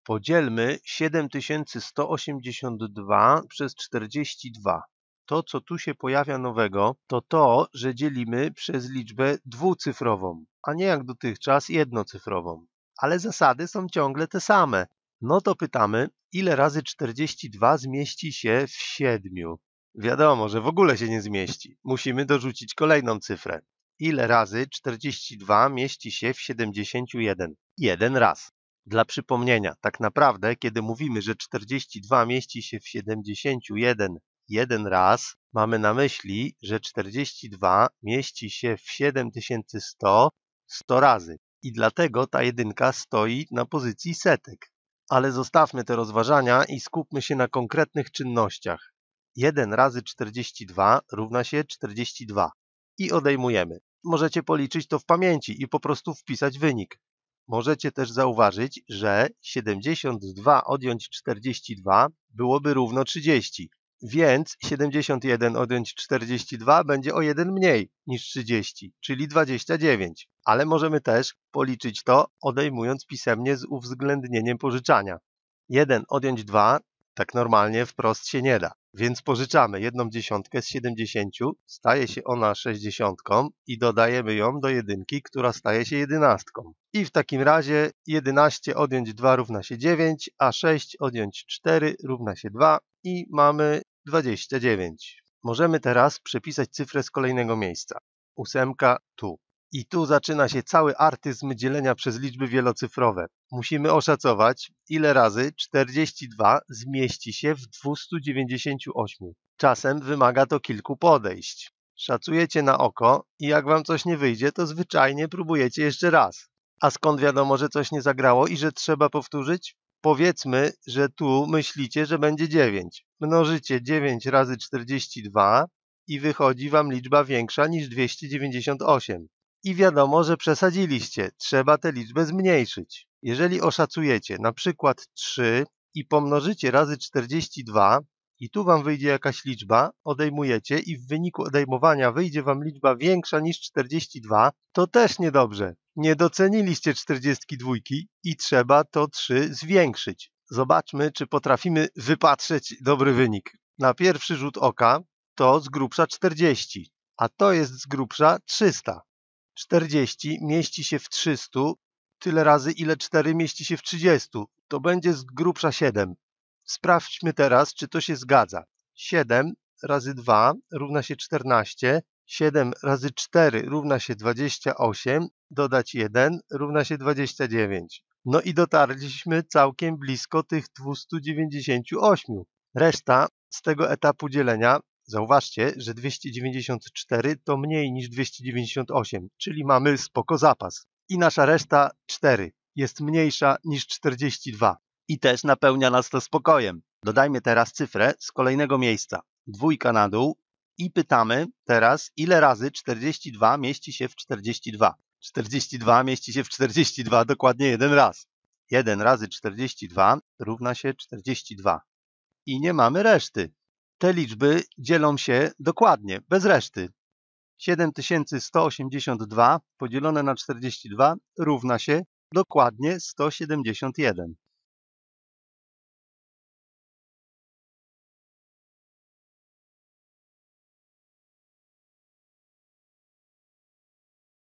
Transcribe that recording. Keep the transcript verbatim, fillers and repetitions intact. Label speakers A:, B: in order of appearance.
A: Podzielmy siedem tysięcy sto osiemdziesiąt dwa przez czterdzieści dwa. To, co tu się pojawia nowego, to to, że dzielimy przez liczbę dwucyfrową, a nie jak dotychczas jednocyfrową. Ale zasady są ciągle te same. No to pytamy, ile razy czterdzieści dwa zmieści się w siedmiu? Wiadomo, że w ogóle się nie zmieści. Musimy dorzucić kolejną cyfrę. Ile razy czterdzieści dwa mieści się w siedemdziesięciu jeden? Jeden raz. Dla przypomnienia, tak naprawdę, kiedy mówimy, że czterdzieści dwa mieści się w siedemdziesięciu jeden jeden raz, mamy na myśli, że czterdzieści dwa mieści się w siedem tysięcy sto sto razy. I dlatego ta jedynka stoi na pozycji setek. Ale zostawmy te rozważania i skupmy się na konkretnych czynnościach. jeden razy czterdzieści dwa równa się czterdzieści dwa. I odejmujemy. Możecie policzyć to w pamięci i po prostu wpisać wynik. Możecie też zauważyć, że siedemdziesiąt dwa odjąć czterdzieści dwa byłoby równo trzydzieści, więc siedemdziesiąt jeden odjąć czterdzieści dwa będzie o jeden mniej niż trzydzieści, czyli dwadzieścia dziewięć. Ale możemy też policzyć to, odejmując pisemnie z uwzględnieniem pożyczania. jeden odjąć dwa tak normalnie wprost się nie da. Więc pożyczamy jedną dziesiątkę z siedemdziesięciu, staje się ona sześćdziesiątką i dodajemy ją do jedynki, która staje się jedenastką. I w takim razie jedenaście odjąć dwa równa się dziewięć, a sześć odjąć cztery równa się dwa i mamy dwadzieścia dziewięć. Możemy teraz przepisać cyfrę z kolejnego miejsca. Ósemka tu. I tu zaczyna się cały artyzm dzielenia przez liczby wielocyfrowe. Musimy oszacować, ile razy czterdzieści dwa zmieści się w dwieście dziewięćdziesiąt osiem. Czasem wymaga to kilku podejść. Szacujecie na oko i jak wam coś nie wyjdzie, to zwyczajnie próbujecie jeszcze raz. A skąd wiadomo, że coś nie zagrało i że trzeba powtórzyć? Powiedzmy, że tu myślicie, że będzie dziewięć. Mnożycie dziewięć razy czterdzieści dwa i wychodzi wam liczba większa niż dwieście dziewięćdziesiąt osiem. I wiadomo, że przesadziliście. Trzeba tę liczbę zmniejszyć. Jeżeli oszacujecie na przykład trzy i pomnożycie razy czterdzieści dwa i tu wam wyjdzie jakaś liczba, odejmujecie i w wyniku odejmowania wyjdzie wam liczba większa niż czterdzieści dwa, to też niedobrze. Nie doceniliście czterdzieści dwa i trzeba to trzy zwiększyć. Zobaczmy, czy potrafimy wypatrzeć dobry wynik. Na pierwszy rzut oka to z grubsza czterdzieści, a to jest z grubsza trzysta. czterdzieści mieści się w trzystu, tyle razy ile cztery mieści się w trzydziestu. To będzie z grubsza siedem. Sprawdźmy teraz, czy to się zgadza. siedem razy dwa równa się czternaście, siedem razy cztery równa się dwadzieścia osiem, dodać jeden równa się dwadzieścia dziewięć. No i dotarliśmy całkiem blisko tych dwieście dziewięćdziesiąt osiem. Reszta z tego etapu dzielenia, zauważcie, że dwieście dziewięćdziesiąt cztery to mniej niż dwieście dziewięćdziesiąt osiem, czyli mamy spoko zapas. I nasza reszta cztery jest mniejsza niż czterdzieści dwa. I też napełnia nas to spokojem. Dodajmy teraz cyfrę z kolejnego miejsca. Dwójka na dół i pytamy teraz, ile razy czterdzieści dwa mieści się w czterdzieści dwa. czterdzieści dwa mieści się w czterdzieści dwa dokładnie jeden raz. jeden razy czterdzieści dwa równa się czterdzieści dwa. I nie mamy reszty. Te liczby dzielą się dokładnie, bez reszty. siedem tysięcy sto osiemdziesiąt dwa podzielone na czterdzieści dwa równa się dokładnie sto siedemdziesiąt jeden.